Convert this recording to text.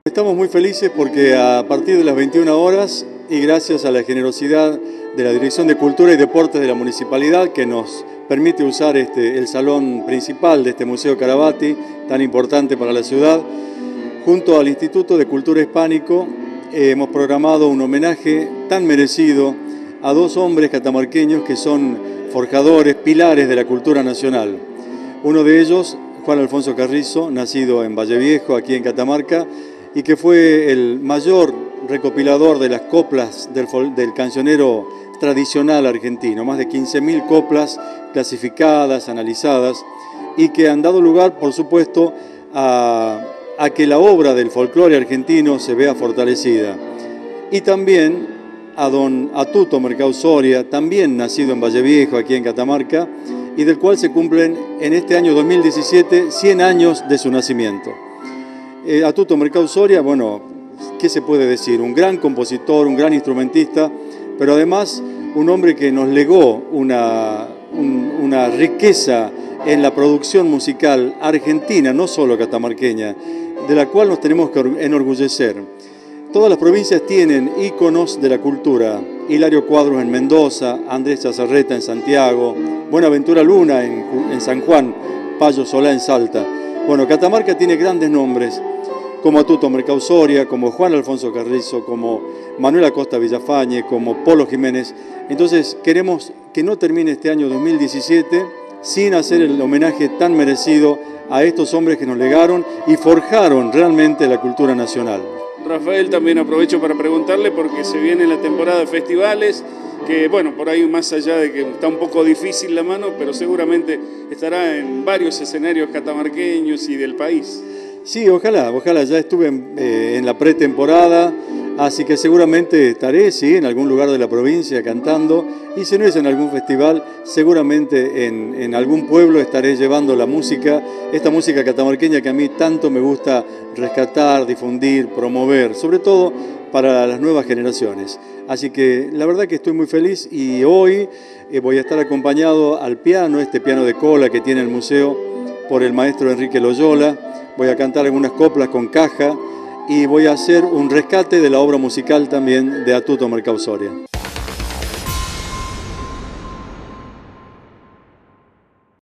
Estamos muy felices porque a partir de las 21 horas y gracias a la generosidad de la Dirección de Cultura y Deportes de la Municipalidad que nos permite usar el salón principal de este Museo Carabati, tan importante para la ciudad, junto al Instituto de Cultura Hispánico hemos programado un homenaje tan merecido a dos hombres catamarqueños que son forjadores, pilares de la cultura nacional. Uno de ellos, Juan Alfonso Carrizo, nacido en Valle Viejo, aquí en Catamarca, y que fue el mayor recopilador de las coplas del cancionero tradicional argentino, más de 15.000 coplas clasificadas, analizadas, y que han dado lugar, por supuesto, a que la obra del folclore argentino se vea fortalecida. Y también a don Atuto Mercado Soria, también nacido en Valle Viejo, aquí en Catamarca, y del cual se cumplen en este año 2017 100 años de su nacimiento. Atuto Mercado Soria, bueno, ¿qué se puede decir? Un gran compositor, un gran instrumentista, pero además un hombre que nos legó una riqueza en la producción musical argentina, no solo catamarqueña, de la cual nos tenemos que enorgullecer. Todas las provincias tienen íconos de la cultura. Hilario Cuadros en Mendoza, Andrés Chazarreta en Santiago, Buenaventura Luna en San Juan, Payo Solá en Salta. Bueno, Catamarca tiene grandes nombres, como Atuto Mercado Soria, como Juan Alfonso Carrizo, como Manuel Acosta Villafañe, como Polo Jiménez. Entonces queremos que no termine este año 2017 sin hacer el homenaje tan merecido a estos hombres que nos legaron y forjaron realmente la cultura nacional. Rafael, también aprovecho para preguntarle porque se viene la temporada de festivales, que bueno, por ahí más allá de que está un poco difícil la mano, pero seguramente estará en varios escenarios catamarqueños y del país. Sí, ojalá, ya estuve en la pretemporada, así que seguramente estaré, sí, en algún lugar de la provincia cantando, y si no es en algún festival, seguramente en algún pueblo estaré llevando la música, esta música catamarqueña que a mí tanto me gusta rescatar, difundir, promover, sobre todo para las nuevas generaciones. Así que la verdad que estoy muy feliz y hoy voy a estar acompañado al piano, este piano de cola que tiene el museo, por el maestro Enrique Loyola. Voy a cantar algunas coplas con caja y voy a hacer un rescate de la obra musical también de Atuto Mercado Soria.